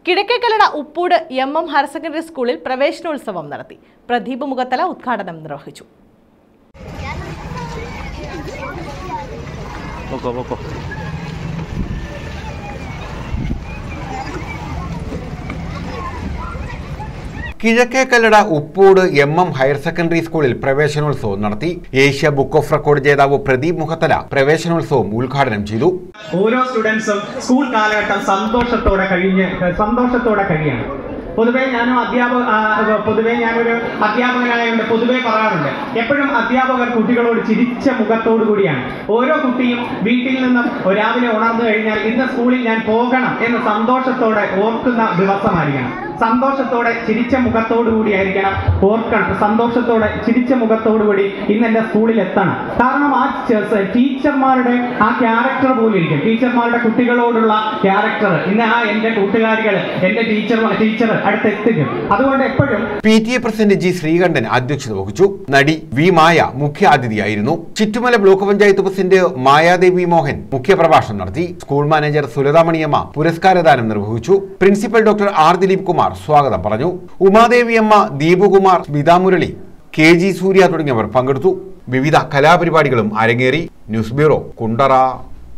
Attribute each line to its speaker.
Speaker 1: Kizhakkekallada Uppoodu M higher secondary സ്കൂളിൽ പ്രവേശനോത്സവം നടത്തി. പ്രദീപ് മുഖത്തല ഉദ്ഘാടനം നിർവഹിച്ചു.
Speaker 2: Kizhakkekallada Uppoodu M higher secondary സ്കൂളിൽ പ്രവേശനോത്സവം നടത്തി. ഏഷ്യ ബുക്ക് ഓഫ് റെക്കോർഡ് ജേതാവ് പ്രദീപ് മുഖത്തല പ്രവേശനോത്സവം ഉദ്ഘാടനം ചെയ്തു.
Speaker 3: ഓരോ സ്റ്റുഡൻസും സ്കൂൾ കാലഘട്ടം സന്തോഷത്തോടെ കഴിയാണ്. പൊതുവേ ഞാനൊരു അധ്യാപകനായതുകൊണ്ട് പൊതുവേ പറയാറുണ്ട്, എപ്പോഴും അധ്യാപകർ കുട്ടികളോട് ചിരിച്ച മുഖത്തോടു കൂടിയാണ്. ഓരോ കുട്ടിയും വീട്ടിൽ നിന്നും രാവിലെ ഉണർന്നു കഴിഞ്ഞാൽ ഇന്ന് സ്കൂളിൽ ഞാൻ പോകണം എന്ന് സന്തോഷത്തോടെ ഓർക്കുന്ന ദിവസമായിരിക്കണം. സന്തോഷത്തോടെ ചിരിച്ച മുഖത്തോടു കൂടിയായിരിക്കണം ഓർക്കണം. സന്തോഷത്തോടെ ചിരിച്ച മുഖത്തോടു കൂടി ഇന്ന് എൻ്റെ സ്കൂളിൽ എത്തണം. കാരണം ആ ടീച്ചർമാരുടെ ആ ക്യാരക്ടർ പോലെ ഇരിക്കും. ടീച്ചർമാരുടെ കുട്ടികളോടുള്ള ക്യാരക്ടർ ഇന്ന് എൻ്റെ കൂട്ടുകാരികൾ, എൻ്റെ ടീച്ചർ അടുത്തെത്തിക്കും. അതുകൊണ്ട് എപ്പോഴും
Speaker 2: PTA പ്രസിഡന്റ് G ശ്രീകണ്ഠൻ അധ്യക്ഷത വഹിച്ചു. നടി വി മായ മുഖ്യ അതിഥിയായിരുന്നു. ചിറ്റുമല ബ്ലോക്ക് പഞ്ചായത്ത് പ്രസിഡന്റ് മായാദേവി മോഹൻ മുഖ്യപ്രഭാഷണം നടത്തി. സ്കൂൾ മാനേജർ സുലതാമണിയമ്മ പുരസ്കാരദാനം നിർവഹിച്ചു. Principal doctor R Dileep Kumar സ്വാഗതം പറഞ്ഞു. ഉമാദേവിയമ്മ, ദീപകുമാർ, സ്മിത മുരളി, KG സൂര്യ തുടങ്ങിയവർ പങ്കെടുത്തു. വിവിധ കലാപരിപാടികളും അരങ്ങേറി. News bureau, Kundara.